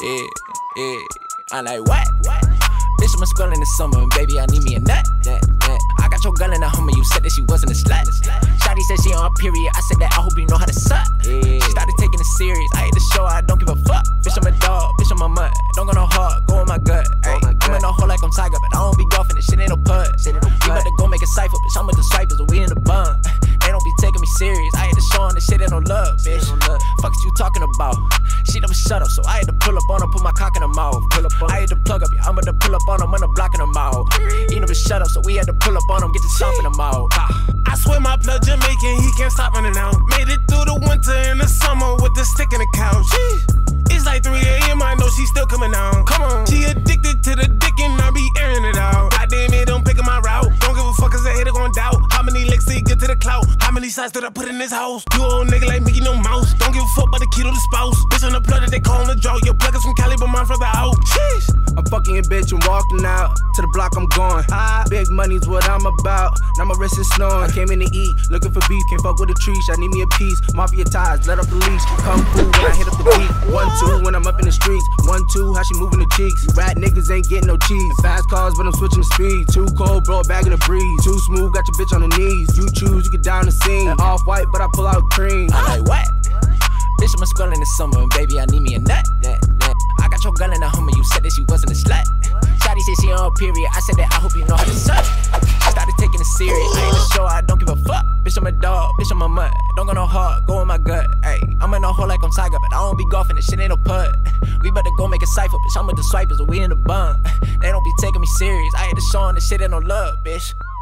Yeah, yeah. I'm like, what? Bitch, I'm a skull in the summer, and baby, I need me a nut. I got your girl in a Hummer, you said that she wasn't a slut. Shawty said she on her period, I said that I hope you know how to suck. She started taking it serious, I hate the show, I don't give a fuck. Bitch, I'm a dog, bitch, I'm a mutt. Don't go no hard, go in my gut. I'm in a hole like I'm Tiger, but I don't be golfing, this shit ain't no putt. You better go make a cipher, bitch, I'm with the swipers, and we in the bun. They don't be taking me serious, I hate the show, and this shit ain't no love, bitch. Fuck is you talking about? She never shut up, so I had to pull up on her, put my cock in her mouth. I had to plug up, yeah, I'm gonna pull up on him when I'm blocking him out. He never shut up, so we had to pull up on him, get the chomp in him out. I swear my blood Jamaican, he can't stop running out. Made it through the winter and the summer with the stick in the couch. It's like 3 AM, I know she's still coming out. Come on, she addicted to the dick and I be airing it out. Goddamn it, don't pick my route. Don't give a fuck cause a hater gon' doubt. How many licks did he get to the clout? How many shots did I put in this house? You old nigga like Mickey, no mouse. Don't give a fuck about the key to the spouse. Bitch on the plug that they callin' the drought. Your plug is from Cali, but mine further out. Sheesh. I'm fucking your bitch and walking out. To the block I'm going. Big money's what I'm about. Now my wrist is snoring. I came in to eat, looking for beef. Can't fuck with a tree. I need me a piece. Mafia ties, let up the leash. Kung fu when I hit up the beat. 1, 2 when I'm up in the streets. 1, 2 how she moving the cheeks. You rat niggas ain't getting no cheese. Fast cars but I'm switching the speed. Too cold, bro, a bag in the breeze. Too smooth, got your bitch on the knees. You choose, you get down the scene. And off white, but I pull out cream. I'm like, what? Bitch, I'm a skull in the summer, and baby, I need me a nut. I got your girl in a Hummer, you said that she wasn't a slut. Shawty said she on her period, I said that I hope you know how to suck. She started taking it serious, I ain't a show, I don't give a fuck. Bitch, I'm a dog, bitch, I'm a mutt. Don't go no hard, go in my gut. I'm in a hole like I'm Tiger, but I don't be golfing, this shit ain't no putt. We better go make a cipher, bitch, I'm with the swipers, and we in the bun. They don't be taking me serious, I hate the show, and this shit ain't no love, bitch.